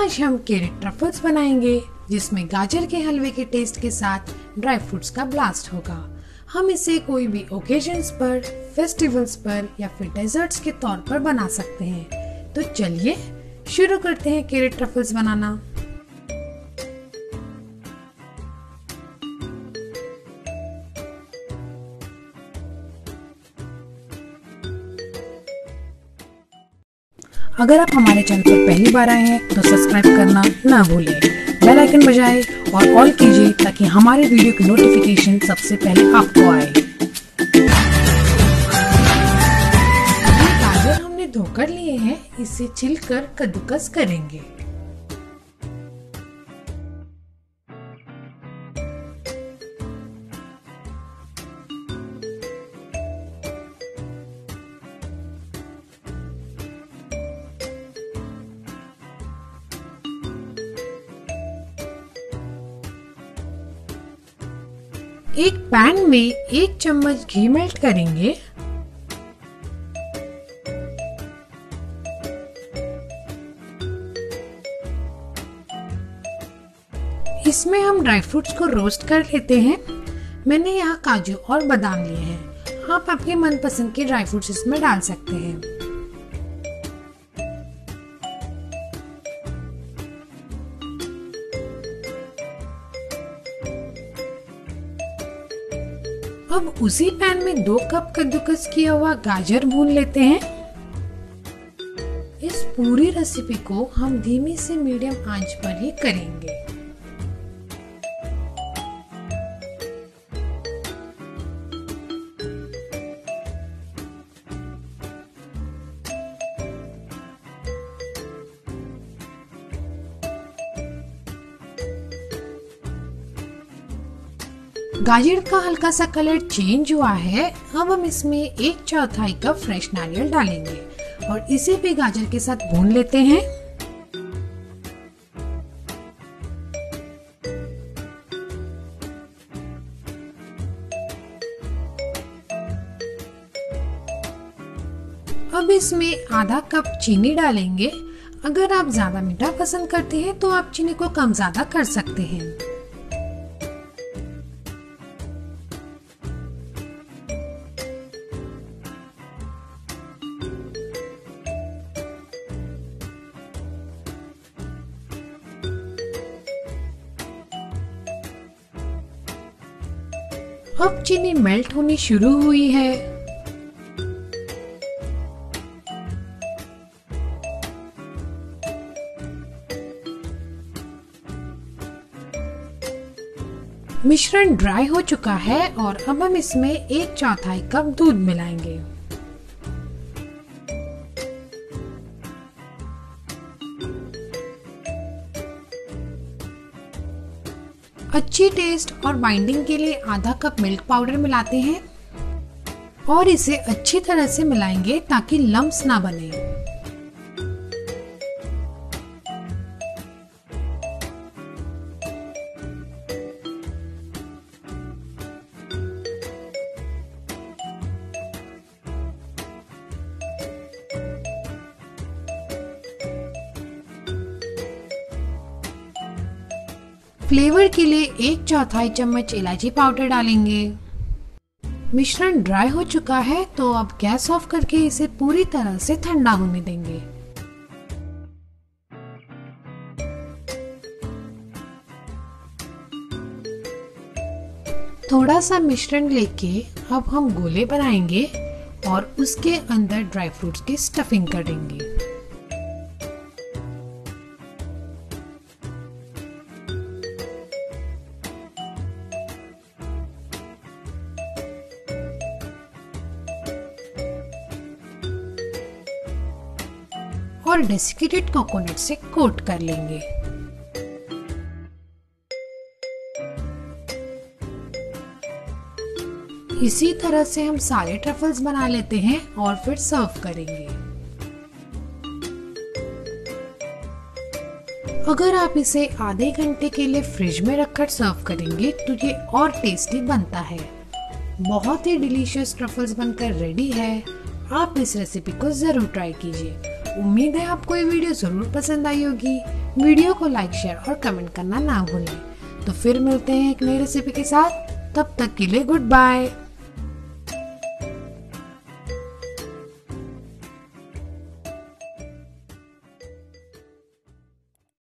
आज हम carat truffles बनाएंगे, जिसमें गाजर के हलवे के टेस्ट के साथ ड्राई फ्रूट्स का ब्लास्ट होगा। हम इसे कोई भी ओकेजन्स पर, फेस्टिवल्स पर या फिर डेजर्ट्स के तौर पर बना सकते हैं। तो चलिए शुरू करते हैं कैरेट ट्रफल्स बनाना। अगर आप हमारे चैनल पर पहली बार आए हैं तो सब्सक्राइब करना ना भूलें, बेल आइकन बजाएं और ऑल कीजिए ताकि हमारे वीडियो की नोटिफिकेशन सबसे पहले आपको आए। गाजर हमने धोकर लिए हैं, इसे छिलकर कद्दूकस करेंगे। एक पैन में 1 चम्मच घी मेल्ट करेंगे। इसमें हम ड्राई फ्रूट्स को रोस्ट कर लेते हैं। मैंने यहाँ काजू और बादाम लिए हैं। आप आपके मनपसंद के ड्राई फ्रूट्स इसमें डाल सकते हैं। अब उसी पैन में 2 कप कद्दूकस किया हुआ गाजर भून लेते हैं। इस पूरी रेसिपी को हम धीमी से मीडियम आंच पर ही करेंगे। गाजर का हल्का सा कलर चेंज हुआ है। अब हम इसमें 1/4 कप फ्रेश नारियल डालेंगे और इसे भी गाजर के साथ भून लेते हैं। अब इसमें आधा कप चीनी डालेंगे। अगर आप ज्यादा मीठा पसंद करते हैं तो आप चीनी को कम ज्यादा कर सकते हैं। अब चीनी मेल्ट होनी शुरू हुई है। मिश्रण ड्राई हो चुका है और अब हम इसमें 1/4 कप दूध मिलाएंगे। अच्छी टेस्ट और बाइंडिंग के लिए आधा कप मिल्क पाउडर मिलाते हैं और इसे अच्छी तरह से मिलाएंगे ताकि लम्प्स ना बने। फ्लेवर के लिए 1/4 चम्मच इलायची पाउडर डालेंगे। मिश्रण ड्राई हो चुका है तो अब गैस ऑफ करके इसे पूरी तरह से ठंडा होने देंगे। थोड़ा सा मिश्रण लेके अब हम गोले बनाएंगे और उसके अंदर ड्राई फ्रूट्स की स्टफिंग करेंगे। और डेसिकेटेड कोकोनट से कोट कर लेंगे। इसी तरह से हम सारे ट्रफल्स बना लेते हैं और फिर सर्व करेंगे। अगर आप इसे आधे घंटे के लिए फ्रिज में रखकर सर्व करेंगे तो ये और टेस्टी बनता है। बहुत ही डिलीशियस ट्रफल्स बनकर रेडी है। आप इस रेसिपी को जरूर ट्राई कीजिए उम्मीद है आपको ये वीडियो जरूर पसंद आई होगी। वीडियो को लाइक, शेयर और कमेंट करना ना भूलें। तो फिर मिलते हैं एक नई रेसिपी के साथ, तब तक के लिए गुड बाय।